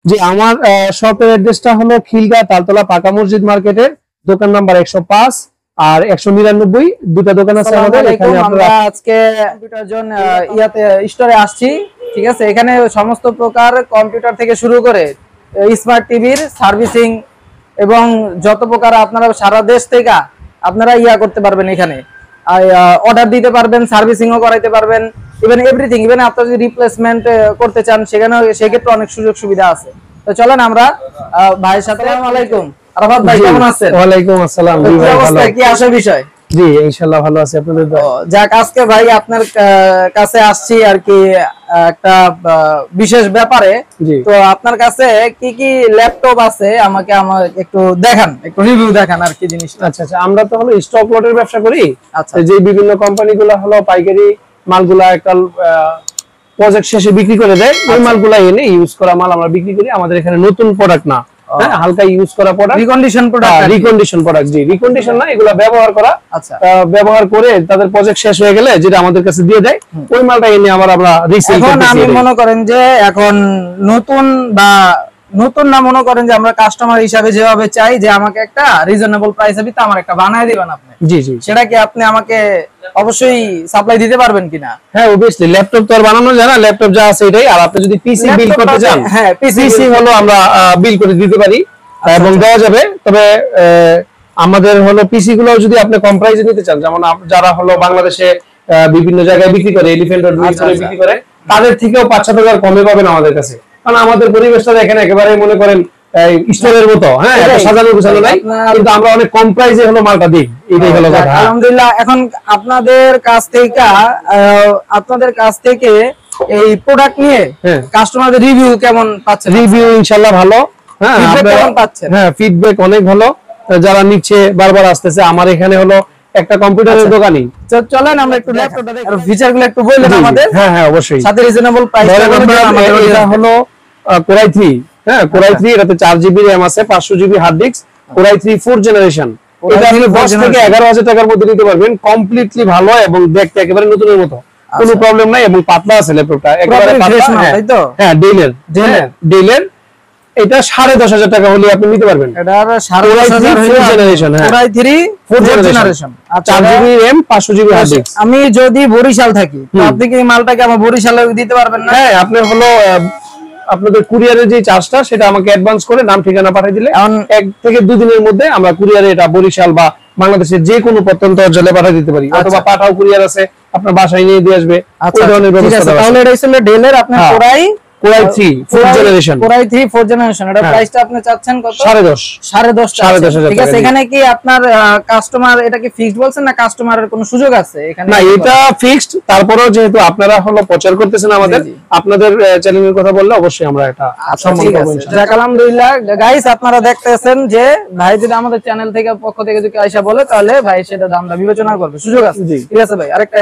জি আমার শপের অ্যাড্রেসটা হলো খিলগাঁও তালতলা পাকা মসজিদ মার্কেটের দোকান নাম্বার 105 আর 199 দুটো দোকান আছে আমাদের এখানে। আমরা আজকে কম্পিউটার জোন ইয়াতে স্টোরে আসছি, ঠিক আছে। এখানে সমস্ত প্রকার কম্পিউটার থেকে শুরু করে স্মার্ট টিভির সার্ভিসিং এবং যত প্রকার আপনারা সারা দেশ থেকে আপনারা ইয়া করতে পারবেন, এখানে অর্ডার দিতে পারবেন, সার্ভিসিংও করাইতে পারবেন, ইভেন এভরিথিং। ইভেন আপনারা যদি রিপ্লেসমেন্ট করতে চান সেখানেও সেক্ষেত্রে অনেক সুযোগ সুবিধা আছে। তো চলেন আমরা ভাইয়ের সাথে। আসসালামু আলাইকুম আরাফাত ভাই, কেমন আছেন? ওয়ালাইকুম আসসালাম। জি ভাই ভালো। কি আসে বিষয়? জি ইনশাআল্লাহ ভালো আছি, আপনাদের দোয়া। যাক, আজকে ভাই আপনার কাছে আসছি আর কি একটা বিশেষ ব্যাপারে। তো আপনার কাছে কি কি ল্যাপটপ আছে আমাকে একটু দেখান, একটু রিভিউ দেখান আর কি জিনিসটা। আচ্ছা আচ্ছা, আমরা তো হলো স্টক লটের ব্যবসা করি। আচ্ছা, যে বিভিন্ন কোম্পানিগুলো হলো পাইকারি মালগুলা একটা প্রজেক্ট শেষে বিক্রি করে দেয়, ওই মালগুলা এনে ইউজ করা মাল আমরা বিক্রি করি। আমাদের এখানে নতুন প্রোডাক্ট না, হালকা ইউজ করা প্রোডাক্ট, রিকন্ডিশন প্রোডাক্ট। জি রিকন্ডিশন না, এগুলা ব্যবহার করা। আচ্ছা, ব্যবহার করে তাদের প্রজেক্ট শেষ হয়ে গেলে যেটা আমাদের কাছে দিয়ে দেয়, ওই মালটা এনে আবার আমরা রিসেল করি। এখন আমি মনে করেন যে এখন নতুন না মনে করেন যে আমরা কাস্টমার হিসাবে যেভাবে চাই যে আমাকে একটা রিজনেবল প্রাইসে দিতে আমার একটা বানায় দিবেন আপনি। জি জি, সেটা কি আপনি আমাকে অবশ্যই সাপ্লাই দিতে পারবেন কিনা? হ্যাঁ অবভিয়াসলি, ল্যাপটপ তো আর বানানো যায় না, ল্যাপটপ যা আছে এটাই। আর আপনি যদি পিসি বিল করতে চান, হ্যাঁ পিসি হলো আমরা বিল করে দিতে পারি এবং দেওয়া যাবে। তবে আমাদের হলো পিসি গুলো যদি আপনি কম প্রাইসে নিতে চান, যেমন যারা হলো বাংলাদেশে বিভিন্ন জায়গায় বিক্রি করে, এলিফ্যান্ট রোড বিক্রি করে, তাদের থেকেও 5-7 হাজার কমে পাবেন আমাদের কাছে। কারণ আমাদের পরিবেশটা এখানে একেবারে মনে করেন স্টোরের মতো, হ্যাঁ সাজানো গোছানো নাই, কিন্তু আমরা অনেক কম প্রাইসে হলো মালটা দিই। এটাই হলো কথা। আলহামদুলিল্লাহ। এখন আপনাদের কাছ থেকে এই প্রোডাক্ট নিয়ে কাস্টমারদের রিভিউ কেমন পাচ্ছেন? রিভিউ ইনশাআল্লাহ ভালো। হ্যাঁ কেমন পাচ্ছেন? হ্যাঁ ফিডব্যাক অনেক ভালো, যারা নিচ্ছে বারবার আসতেছে। আমার এখানে হলো একটা কম্পিউটারের দোকানই। চলেন আমরা একটু ল্যাপটপটা দেখি, ফিচারগুলো একটু বললেন আমাদের। হ্যাঁ হ্যাঁ অবশ্যই, সাথে রিজনেবল প্রাইস। এটা হলো কোরাই 3, হ্যাঁ কোরাই 3, এটাতে 4GB RAM আছে, 500GB hard disk, core i 3 4th generation. এটা আপনি 10 থেকে 11,000 টাকার মধ্যে নিতে পারবেন। কমপ্লিটলি ভালো এবং দেখতে একেবারে নতুনের মতো, কোনো প্রবলেম নাই। এবং পাতলা আছে ল্যাপটপটা, একেবারে পাতলা, তাই তো? হ্যাঁ ডেলের। এটা 10,500 টাকা হলে আপনি নিতে পারবেন। এটা 10,500 জেনারেশন, হ্যাঁ core i 3 4th generation, 4GB RAM 500GB hard disk. আমি যদি বরিশাল থাকি, তো আপনি কি মালটাকে আমার বরিশালে দিতে পারবেন না? হ্যাঁ, আপনি হলো আপনাদের কুরিয়ারের যে চার্জটা সেটা আমাকে অ্যাডভান্স করে নাম ঠিকানা পাঠিয়ে দিলে 1 থেকে 2 দিনের মধ্যে আমরা কুরিয়ারে এটা বরিশাল বা বাংলাদেশের যে কোনো প্রত্যন্ত অঞ্চলে পাঠিয়ে দিতে পারি। অথবা পাঠাও কুরিয়ার আছে, আপনার বাসায় নিয়ে দিয়ে আসবে, ওই ধরনের ব্যবস্থা। তাহলে এটা ছিল ডেলের আপনার core i 3 4th generation. Core i 3 4th generation, এটার প্রাইসটা আপনি চাচ্ছেন কত? 10,500 ঠিক আছে। এখানে কি আপনার কাস্টমার এটা কি ফিক্সড বলছেন না কাস্টমারের কোনো সুযোগ আছে এখানে? না, এটা ফিক্সড। তারপরেও যেহেতু আপনারা হলো প্রচার করতেছেন আমাদের, আপনাদের চ্যানেলের কথা বললে অবশ্যই আমরা এটা সম্মান করব ইনশাআল্লাহ। আলহামদুলিল্লাহ গাইস, আপনারা দেখতেছেন যে ভাই যদি আমাদের চ্যানেল থেকে পক্ষ থেকে যদি আয়শা বলে, তাহলে ভাই সেটা দামটা বিবেচনা করবে, সুযোগ আছে। ঠিক আছে ভাই। আরেকটা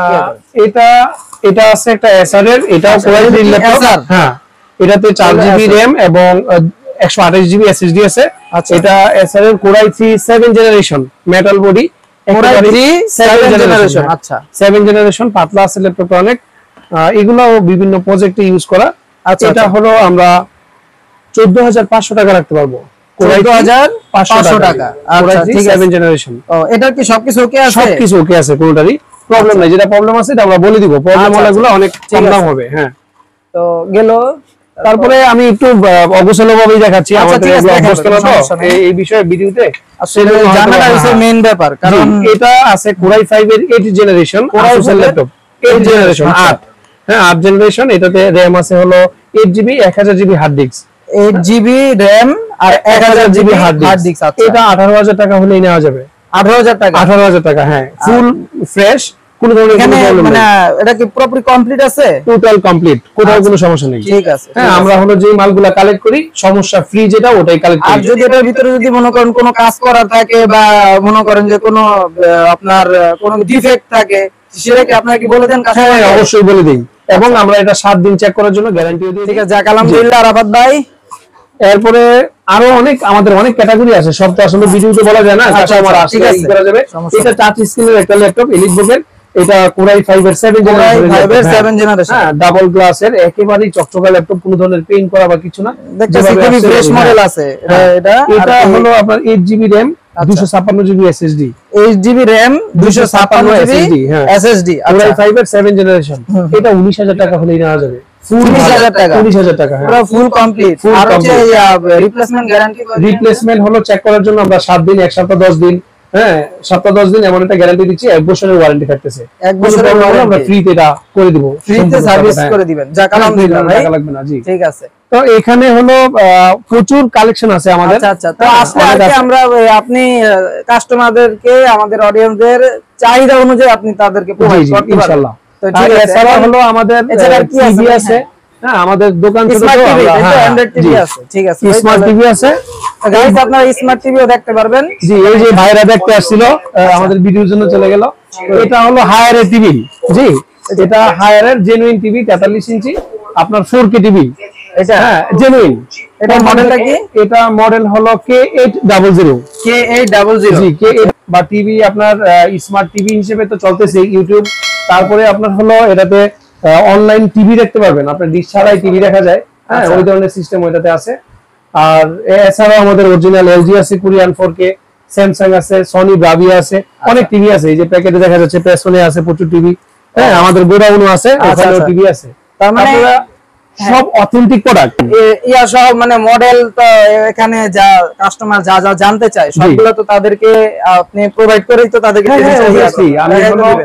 এটা আছে একটা এসআর এর, এটাও কোরাই 3 ল্যাপটপ। হ্যাঁ, এটাতে 4GB RAM এবং 128GB SSD আছে। এটা এসআর এর core i 3 7th generation, metal body, core i 3 7th generation. আচ্ছা 7th জেনারেশন, পাতলা আছে ল্যাপটপটা অনেক। এগুলাও বিভিন্ন প্রজেক্টে ইউজ করা। আচ্ছা, এটা হলো আমরা 14,500 টাকা রাখতে পারবো। 14,500 টাকা। আচ্ছা ঠিক আছে, 7th জেনারেশন। এটা কি সবকিছু ওকে আছে? সবকিছু ওকে আছে, কোনটারই প্রবলেম নাই। যেটা প্রবলেম আছে এটা আমরা বলে দিব, প্রবলেম হলেগুলো অনেক কম দাম হবে। হ্যাঁ, তো গেল। তারপরে আমি একটু অগোছালো ভাবেই দেখাচ্ছি আমাদের এই বিষয়ে ভিডিওতে। আসলে জানাটা হচ্ছে মেইন ব্যাপার, কারণ এটা আছে কোরাই 5 এর 8th জেনারেশন, Asus এর ল্যাপটপ, 8th জেনারেশন 8। হ্যাঁ 8th জেনারেশন। এটাতে RAM আছে হলো 8GB 1000GB hard disk, 8GB RAM আর 1000GB হার্ড ডিস্ক। এটা 18,000 টাকা হলেই নেওয়া যাবে। 18,000 টাকা? 18,000 টাকা, হ্যাঁ ফুল ফ্রেশ, কোনো ধরনের কোনো প্রবলেম নেই। এটা কি পুরোপুরি কমপ্লিট আছে? টোটাল কমপ্লিট, কোথাও কোনো সমস্যা নেই। ঠিক আছে। হ্যাঁ, আমরা হলো যে মালগুলা কালেক্ট করি, সমস্যা ফ্রি যেটা ওটাই কালেক্ট করি। আর যদি এটার ভিতরে যদি মনে করেন কোনো কাজ করার থাকে বা মনে করেন যে কোনো আপনার কোনো ডিফেক্ট থাকে, সেটা কি আপনারা কি বলে দেন কাস্টমার? হ্যাঁ অবশ্যই বলে দেই, এবং আমরা এটা 7 দিন চেক করার জন্য গ্যারান্টিও দিই। ঠিক আছে, যাক আলহামদুলিল্লাহ আরাফাত ভাই। এরপরে আরো আমাদের অনেক ক্যাটাগরি আছে, সব তো আসলে ভিডিওতে বলা যায় না। কাস্টমার আসলে করা যাবে। এটা টাচ স্ক্রিনের একটা ল্যাপটপ, এলিট বুকের এটা কোরাই 5 এর 7 জেনারেশন, হ্যাঁ ডাবল গ্লাসের একেবারেই চকচকা ল্যাপটপ, কোনো ধরনের পেইন্ট করা বা কিছু না, দেখতেছি খুবই ফ্রেশ মডেল আছে। এটা হলো আপনার 8GB RAM 256GB SSD, 8GB RAM 256GB SSD, core i 5 এর 7 জেনারেশন। এটা 19,000 টাকা হলেই নেওয়া যাবে, 19,000 টাকা, 19,000 টাকা, পুরো ফুল কমপ্লিট। আর হচ্ছে রিপ্লেসমেন্ট গ্যারান্টি, রিপ্লেসমেন্ট হলো চেক করার জন্য আমরা 7 দিন, 1 সপ্তাহ 10 দিন, হ্যাঁ সপ্তাহ 10 দিন এমন একটা গ্যারান্টি দিচ্ছি, 1 বছরের ওয়ারেন্টি থাকতেছে, 1 বছরের আমরা ফ্রিতে এটা করে দিব, ফ্রিতে সার্ভিস করে দিবেন। যাক আলহামদুলিল্লাহ ভাই, টাকা লাগবে না। জি ঠিক আছে। তো এখানে হলো প্রচুর কালেকশন আছে আমাদের। আচ্ছা আচ্ছা, তো আসলে আজকে আমরা আপনি কাস্টমারদেরকে, আমাদের অডিয়েন্সদের চাহিদা অনুযায়ী আপনি তাদেরকে প্রোভাইড করতে পারবেন ইনশাআল্লাহ। তো ঠিক আছে, এছাড়া হলো আমাদের টিভি আছে, হ্যাঁ আমাদের দোকান ছোট, স্মার্ট টিভি, অ্যান্ড্রয়েড টিভি আছে, ঠিক আছে, স্মার্ট টিভি আছে গাইস, আপনারা স্মার্ট টিভিও দেখতে পারবেন। জি এই যে ভাইরা দেখতে আসছিল, আমাদের ভিডিওর জন্য চলে গেল। এটা হলো হায়ারের টিভি, জি এটা হায়ারের জেনুইন টিভি, 43 ইঞ্চি আপনার 4K টিভি, এটা হ্যাঁ জেনুইন। এটা মডেলটা কি? এটা মডেল হলো K800, জি K8 বা টিভি আপনার স্মার্ট টিভি হিসেবে তো চলতেছে ইউটিউব, তারপরে আপনার হলো এটাতে অনলাইন টিভি দেখতে পারবেন, আপনার ডিশ ছাড়াই টিভি দেখা যায়, হ্যাঁ ওই ধরনের সিস্টেম ওইটাতে আছে। আর এছাড়াও আমাদের অরিজিনাল LG আছে, কোরিয়ান 4K, স্যামসাং আছে, সনি ব্রাভিয়া আছে, অনেক টিভি আছে। এই যে প্যাকেটে দেখা যাচ্ছে পেছনে আছে প্রচুর টিভি, হ্যাঁ আমাদের গোডাউনও আছে, ওখানেও টিভি আছে। তার মানে সব অথেন্টিক প্রোডাক্ট, ইয়া সহ মানে মডেল, তো এখানে যা কাস্টমার যা যা জানতে চায় সবগুলো তো তাদেরকে আপনি প্রোভাইড করেই তো তাদেরকে আমি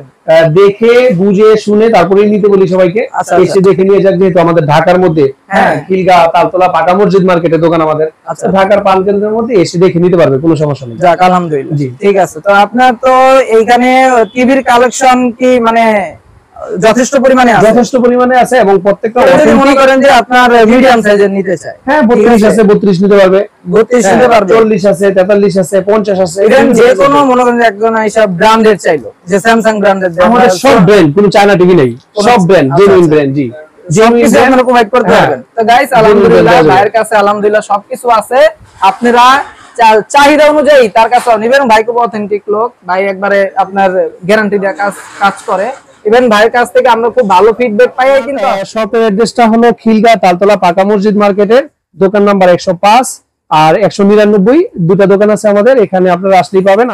দেখে বুঝে শুনে তারপরে নিতে বলি সবাইকে, এসে দেখে নিয়ে যাক। যেহেতু আমাদের ঢাকার মধ্যে, হ্যাঁ খিলগাঁও, তালতলা, পাকা মসজিদ মার্কেটে দোকান আমাদের, ঢাকার পান কেন্দ্রের মধ্যে এসে দেখে নিতে পারবে, কোনো সমস্যা নেই। যাক আলহামদুলিল্লাহ, জি ঠিক আছে। তো আপনার তো এইখানে টিভির কালেকশন কি মানে যথেষ্ট পরিমাণে আছে? যথেষ্ট পরিমাণে আছে, এবং প্রত্যেকটা যদি মনে করেন যে আপনার মিডিয়াম সাইজের নিতে চায়, হ্যাঁ 32 আছে, 32 নিতে পারবে, 32 নিতে পারবে, 40 আছে, 43 আছে, 50 আছে, যে কোনো মনে করেন একজন হিসাব ব্র্যান্ডের চাইলো, যে স্যামসাং ব্র্যান্ডের, আমাদের সব ব্র্যান্ড, কোনো চায়না টিভি নেই, সব ব্র্যান্ড জেনুইন ব্র্যান্ড, জি সবকিছু আপনারা প্রোভাইড করতে পারবেন। তো গাইস আলহামদুলিল্লাহ ভাইয়ের কাছে আলহামদুলিল্লাহ সবকিছু আছে, আপনারা চাহিদা অনুযায়ী তার কাছে নেবেন। ভাই খুব অথেন্টিক লোক, ভাই একবারে আপনার গ্যারান্টি দিয়ে কাজ করে। ইভেন ভাইয়ের কাছ থেকে আমরা খুব ভালো ফিডব্যাক পাই। কিন্তু শপের অ্যাড্রেসটা হলো খিলগাঁও, তালতলা, পাকা মসজিদ মার্কেটের দোকান নাম্বার 105 আর 199, দুটা দোকান আছে আমাদের, এখানে আপনারা আসলেই পাবেন।